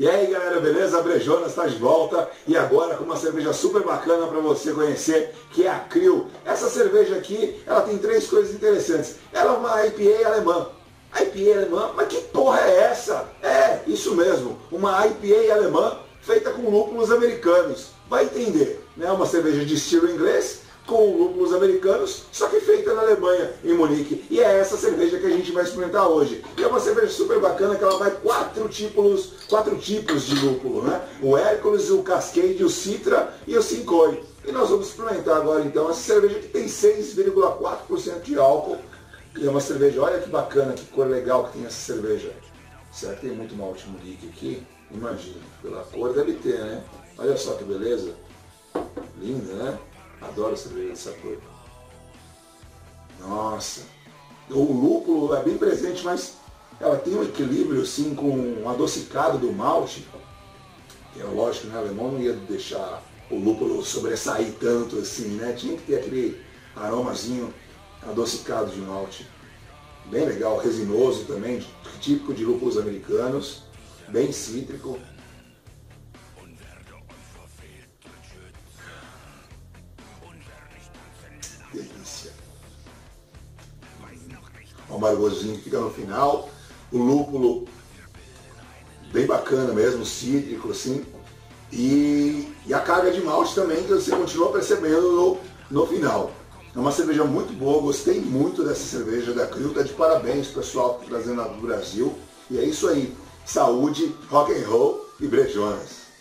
E aí galera, beleza? A Brejonas está de volta e agora com uma cerveja super bacana para você conhecer, que é a Krill. Essa cerveja aqui, ela tem três coisas interessantes. Ela é uma IPA alemã. IPA alemã? Mas que porra é essa? É, isso mesmo, uma IPA alemã feita com lúpulos americanos. Vai entender, né? Uma cerveja de estilo inglês com lúpulos americanos, só que feita na Alemanha, em Munique. E é essa cerveja que a gente vai experimentar hoje. E é uma cerveja super bacana, que ela vai quatro tipos de lúpulo, né? O Hércules, o Cascade, o Citra e o Cincoy. E nós vamos experimentar agora então essa cerveja que tem 6,4% de álcool. E é uma cerveja, olha que bacana, que cor legal que tem essa cerveja. Será que tem muito malte Munique aqui? Imagina, pela cor deve ter, né? Olha só que beleza. Linda, né? Adoro cerveja dessa cor. Nossa, o lúpulo é bem presente, mas ela tem um equilíbrio assim com o adocicado do malte. É lógico, né? O alemão não ia deixar o lúpulo sobressair tanto assim, né? Tinha que ter aquele aromazinho adocicado de malte. Bem legal, resinoso também, típico de lúpulos americanos, bem cítrico. Delícia. O amargozinho que fica no final, o lúpulo bem bacana mesmo, cítrico assim, e a carga de malte também que você continua percebendo no final. É uma cerveja muito boa, gostei muito dessa cerveja da Krill, tá de parabéns pessoal que está trazendo ela do Brasil. E é isso aí, saúde, rock and roll e brejonas.